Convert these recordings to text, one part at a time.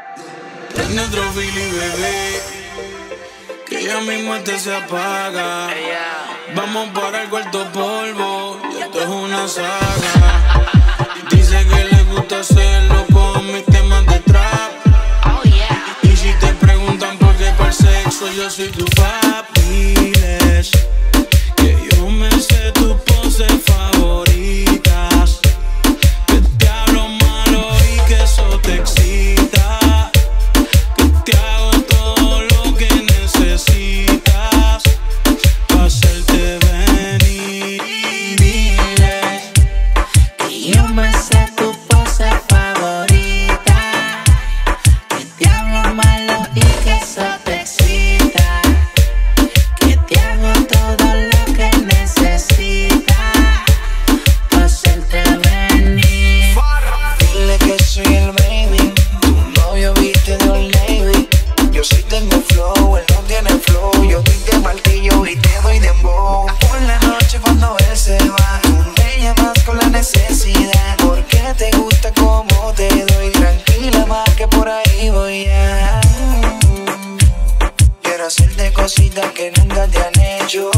Prende otro fili, bebé, que ya mismo este se apaga. Vamos para el cuarto polvo, y esto es una saga. Dice que le gusta hacerlo con mis temas de trap. Y si te preguntan por qué para el sexo, yo soy tu papi. Les que yo me sé tus poses favoritas, que te hablo malo y que eso te excita, que te hago todo lo que necesitas para hacerte venir. Diles que yo me sé tu pose favorita, que te hablo malo y que eso te excita, que te hago todo lo que necesitas para hacerte venir. Dile que soy el baby, tu novio viste de Old Navy. Yo sí tengo flow, él no tiene flow. Yo te martillo y te doy dembow. Por la noche cuando él se va, tú me llamas con la necesidad, porque te gusta como te doy. Tranquila más que por ahí voy a. Quiero hacerte cositas que nunca te han hecho.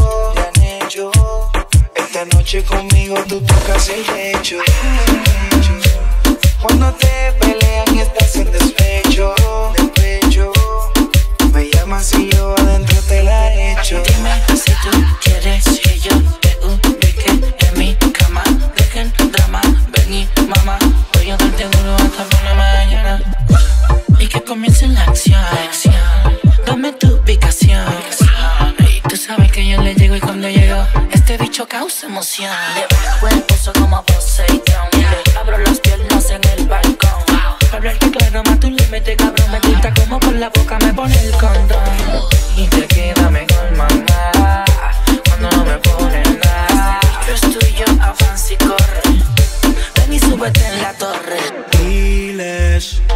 Esta noche conmigo tú tocas el techo. Cuando te pelean y estás en despecho, me llamas y yo adentro te la echo. Dime si tú quieres que yo te ubique en mi cama. Dejen drama, ven y mamá, voy a darte duro hasta por la mañana y que comience la acción. Dame tu ubicación y tú sabes que yo le llego, y cuando llego este bicho causa emoción. Le bajo el pulso como Poseidón, le abro las piernas en el balcón. Hablarte claro, más tu límite, cabrón. Me gusta como por la boca me pone el condón, y te queda mejor, mamá, cuando no me ponen nada. Yo es tuyo, avanza y corre, ven y súbete en la torre. Diles